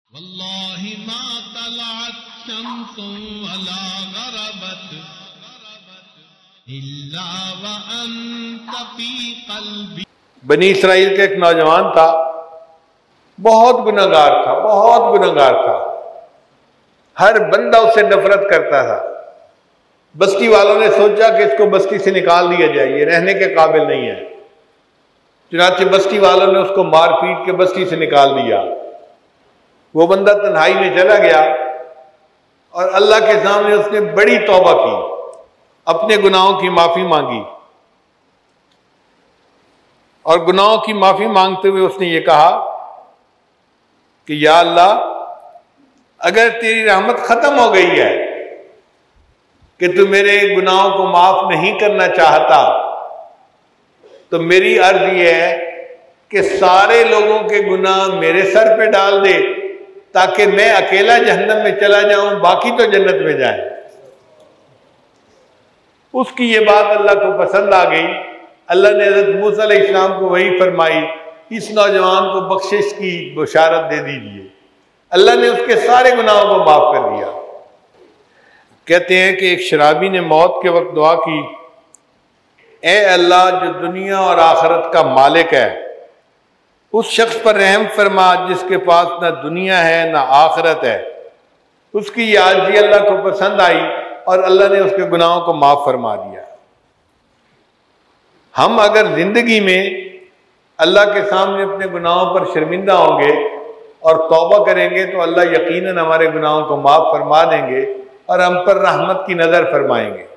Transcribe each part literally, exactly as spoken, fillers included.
واللہ ما طلعت شمس ولا غربت الا وانت فی قلبی۔ بنی اسرائیل کا ایک نوجوان تھا، بہت گناہگار تھا، بہت گناہگار تھا، ہر بندہ اس سے نفرت کرتا تھا۔ بستی والوں نے سوچا کہ اس کو بستی سے نکال دیا جائے، یہ رہنے کے قابل نہیں ہے۔ چنانچہ بستی والوں نے اس کو مار پیٹ کے بستی سے نکال دیا۔ وہ بندہ تنہائی میں چلا گیا اور اللہ کے سامنے اس نے بڑی توبہ کی، اپنے گناہوں کی معافی مانگی، اور گناہوں کی معافی مانگتے ہوئے اس نے یہ کہا کہ یا اللہ، اگر تیری رحمت ختم ہو گئی ہے کہ تو میرے گناہوں کو معاف نہیں کرنا چاہتا، تو میری عرض یہ ہے کہ سارے لوگوں کے گناہ میرے سر پہ ڈال دے تاکہ میں اکیلا جہنم میں چلا جاؤں، باقی تو جنت میں جائیں۔ اس کی یہ بات اللہ کو پسند آ گئی۔ اللہ نے حضرت موسیٰ علیہ السلام کو وحی فرمائی، اس نوجوان کو بخشش کی بشارت دے دیجئے۔ اللہ نے اس کے سارے گناہوں کو معاف کر دیا۔ کہتے ہیں کہ ایک شرابی نے موت کے وقت دعا کی، اے اللہ جو دنیا اور آخرت کا مالک ہے، اس شخص پر رحم فرما جس کے پاس نہ دنیا ہے نہ آخرت ہے۔ اس کی یہ عاجزی اللہ کو پسند آئی اور اللہ نے اس کے گناہوں کو معاف فرما دیا۔ ہم اگر زندگی میں اللہ کے سامنے اپنے گناہوں پر شرمندہ ہوں گے اور توبہ کریں گے تو اللہ یقیناً ہمارے گناہوں کو معاف فرما دیں گے اور ہم پر رحمت کی نظر فرمائیں گے۔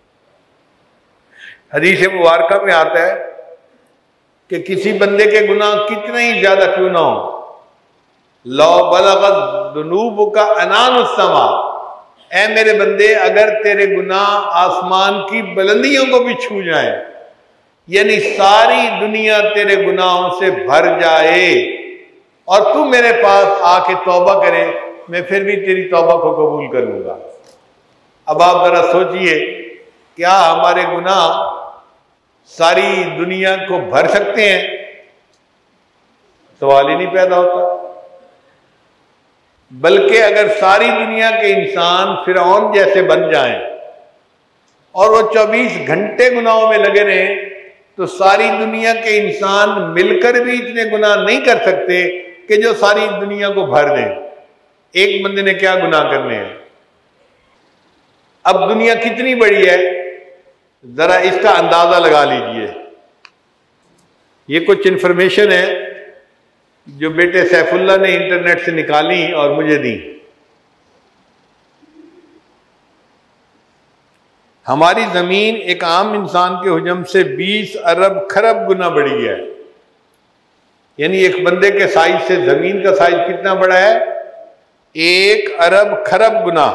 حدیث مبارکہ میں آتا ہے کہ کسی بندے کے گناہ کتنے ہی زیادہ کیوں نہ ہو، لو بلغت ذنوبک عنان السماء، اے میرے بندے اگر تیرے گناہ آسمان کی بلندیوں کو بھی چھو جائیں، یعنی ساری دنیا تیرے گناہوں سے بھر جائے اور تو میرے پاس آ کے توبہ کرے، میں پھر بھی تیری توبہ کو قبول کر لوں گا۔ اب آپ ذرا سوچئے، کیا ہمارے گناہ ساری دنیا کو بھر سکتے ہیں؟ سوال ہی نہیں پیدا ہوتا۔ بلکہ اگر ساری دنیا کے انسان فرعون جیسے بن جائیں اور وہ چوبیس گھنٹے گناہوں میں لگے رہیں تو ساری دنیا کے انسان مل کر بھی اتنے گناہ نہیں کر سکتے کہ جو ساری دنیا کو بھر دیں۔ ایک بندے نے کیا گناہ کرنے ہیں؟ اب دنیا کتنی بڑی ہے، ذرا اس کا اندازہ لگا لیجئے۔ یہ کچھ انفارمیشن ہے جو بیٹے سیف اللہ نے انٹرنیٹ سے نکالی اور مجھے دی۔ ہماری زمین ایک عام انسان کے حجم سے بیس ارب خرب گنا بڑی ہے، یعنی ایک بندے کے سائز سے زمین کا سائز کتنا بڑا ہے؟ ایک ارب خرب گنا۔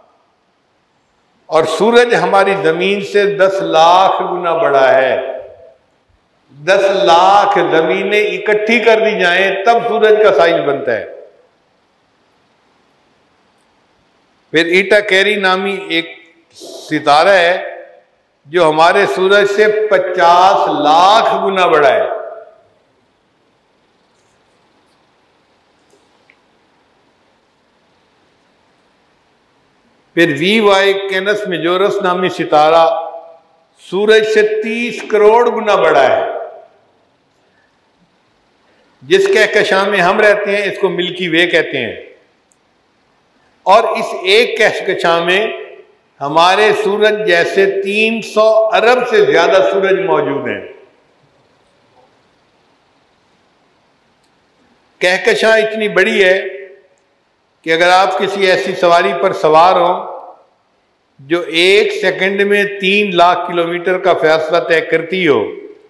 اور سورج ہماری زمین سے دس لاکھ گنا بڑا ہے۔ دس لاکھ زمینیں اکٹھی کر دی جائیں تب سورج کا سائز بنتا ہے۔ پھر ایٹا کیری نامی ایک ستارہ ہے جو ہمارے سورج سے پچاس لاکھ گنا بڑا ہے۔ پھر وی وائی کینس میجورس نامی ستارہ سورج سے تیس کروڑ گنا بڑا ہے۔ جس کہکشاں میں ہم رہتے ہیں اس کو ملکی وے کہتے ہیں، اور اس ایک کہکشاں میں ہمارے سورج جیسے تین سو ارب سے زیادہ سورج موجود ہیں۔ کہکشاں اتنی بڑی ہے کہ اگر آپ کسی ایسی سواری پر سوار ہوں جو ایک سیکنڈ میں تین لاکھ کلومیٹر کا فاصلہ طے کرتی ہو،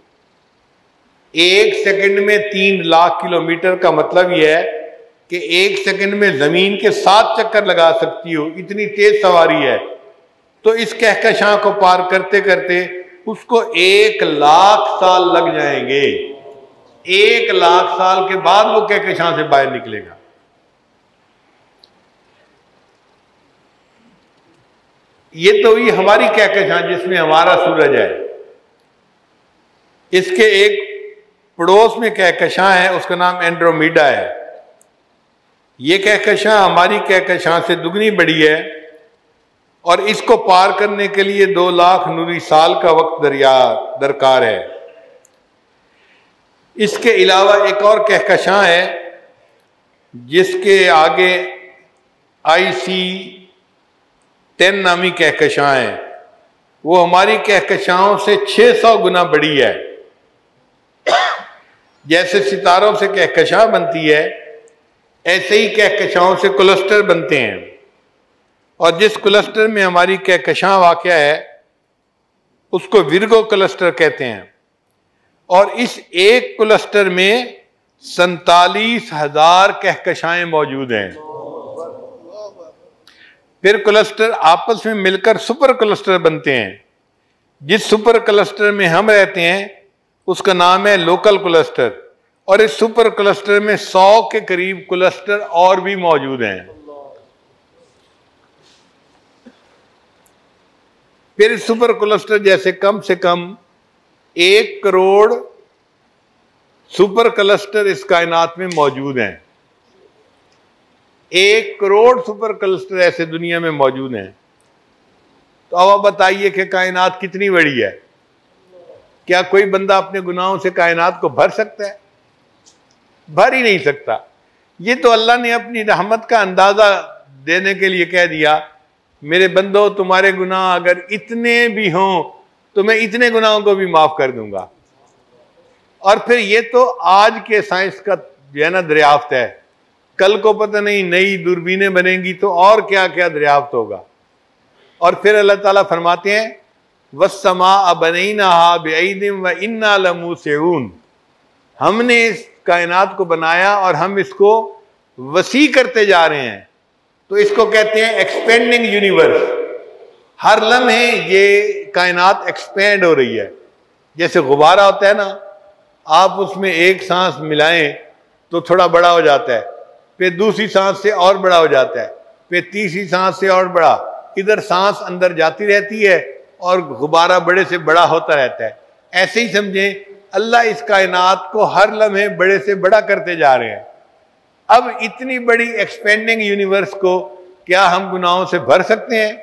ایک سیکنڈ میں تین لاکھ کلومیٹر کا مطلب یہ ہے کہ ایک سیکنڈ میں زمین کے سات چکر لگا سکتی ہو، اتنی تیز سواری ہے، تو اس کہکشاں کو پار کرتے کرتے اس کو ایک لاکھ سال لگ جائیں گے۔ ایک لاکھ سال کے بعد وہ کہکشاں سے باہر نکلے گا۔ یہ تو یہ ہماری کہکشاں جس میں ہمارا سورج ہے۔ اس کے ایک پڑوس میں کہکشاں ہے، اس کا نام اینڈرومیڈا ہے۔ یہ کہکشاں ہماری کہکشاں سے دگنی بڑی ہے، اور اس کو پار کرنے کے لیے دو لاکھ نوری سال کا وقت دریا درکار ہے۔ اس کے علاوہ ایک اور کہکشاں ہے جس کے آگے آئی سی ٹین نامی کہکشاں ہے، وہ ہماری کہکشاؤں سے چھ سو گنا بڑی ہے۔ جیسے ستاروں سے کہکشاں بنتی ہے، ایسے ہی کہکشاؤں سے کلسٹر بنتے ہیں، اور جس کلسٹر میں ہماری کہکشاں واقع ہے اس کو ورگو کلسٹر کہتے ہیں، اور اس ایک کلسٹر میں سینتالیس ہزار کہکشائیں موجود ہیں۔ پھر کلسٹر آپس میں مل کر سپر کلسٹر بنتے ہیں۔ جس سپر کلسٹر میں ہم رہتے ہیں اس کا نام ہے لوکل کلسٹر، اور اس سپر کلسٹر میں سو کے قریب کلسٹر اور بھی موجود ہیں۔ پھر سپر کلسٹر جیسے کم سے کم ایک کروڑ سپر کلسٹر اس کائنات میں موجود ہیں۔ ایک کروڑ سپر کلسٹر ایسے دنیا میں موجود ہیں۔ تو اب آپ بتائیے کہ کائنات کتنی بڑی ہے؟ کیا کوئی بندہ اپنے گناہوں سے کائنات کو بھر سکتا ہے؟ بھر ہی نہیں سکتا۔ یہ تو اللہ نے اپنی رحمت کا اندازہ دینے کے لیے کہہ دیا، میرے بندو تمہارے گناہ اگر اتنے بھی ہوں تو میں اتنے گناہوں کو بھی معاف کر دوں گا۔ اور پھر یہ تو آج کے سائنس کا جو ہے نا دریافت ہے، کل کو پتہ نہیں نئی دوربینیں بنیں گی تو اور کیا کیا دریافت ہوگا۔ اور پھر اللہ تعالیٰ فرماتے ہیں وَالسَّمَاءَ بَنَيْنَاهَا بِأَيْدٍ وَإِنَّا لَمُوسِعُونَ، ہم نے اس کائنات کو بنایا اور ہم اس کو وسیع کرتے جا رہے ہیں۔ تو اس کو کہتے ہیں ایکسپینڈنگ یونیورس۔ ہر لمحے یہ کائنات ایکسپینڈ ہو رہی ہے۔ جیسے غبارہ ہوتا ہے نا، آپ اس میں ایک سانس ملائیں تو تھوڑا بڑا ہو جاتا ہے، پھر دوسری سانس سے اور بڑا ہو جاتا ہے، پھر تیسری سانس سے اور بڑا، ادھر سانس اندر جاتی رہتی ہے اور غبارہ بڑے سے بڑا ہوتا رہتا ہے۔ ایسے ہی سمجھیں اللہ اس کائنات کو ہر لمحے بڑے سے بڑا کرتے جا رہے ہیں۔ اب اتنی بڑی ایکسپینڈنگ یونیورس کو کیا ہم گناہوں سے بھر سکتے ہیں؟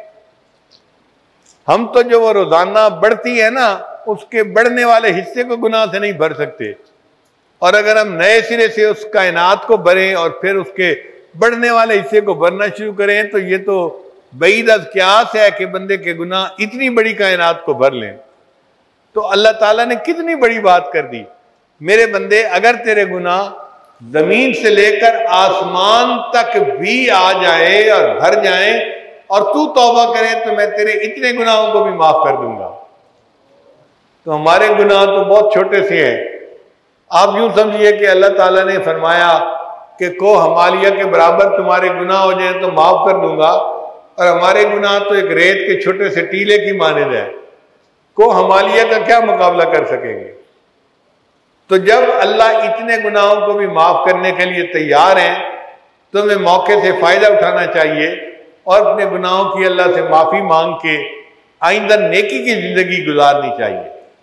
ہم تو جو وہ روزانہ بڑھتی ہے نا، اس کے بڑھنے والے حصے کو گناہ سے نہیں بھر سکتے، اور اگر ہم نئے سرے سے اس کائنات کو بھریں اور پھر اس کے بڑھنے والے حصے کو بھرنا شروع کریں تو یہ تو بعید از قیاس ہے کہ بندے کے گناہ اتنی بڑی کائنات کو بھر لیں۔ تو اللہ تعالیٰ نے کتنی بڑی بات کر دی، میرے بندے اگر تیرے گناہ زمین سے لے کر آسمان تک بھی آ جائے اور بھر جائیں اور تو توبہ کرے تو میں تیرے اتنے گناہوں کو بھی معاف کر دوں گا۔ تو ہمارے گناہ تو بہت چھوٹے سے ہیں۔ آپ یوں سمجھیے کہ اللہ تعالیٰ نے فرمایا کہ کو ہمالیہ کے برابر تمہارے گناہ ہو جائیں تو معاف کر دوں گا، اور ہمارے گناہ تو ایک ریت کے چھوٹے سے ٹیلے کی مانند ہے، کو ہمالیہ کا کیا مقابلہ کر سکیں گے؟ تو جب اللہ اتنے گناہوں کو بھی معاف کرنے کے لیے تیار ہیں تو ہمیں موقع سے فائدہ اٹھانا چاہیے اور اپنے گناہوں کی اللہ سے معافی مانگ کے آئندہ نیکی کی زندگی گزارنی چاہیے۔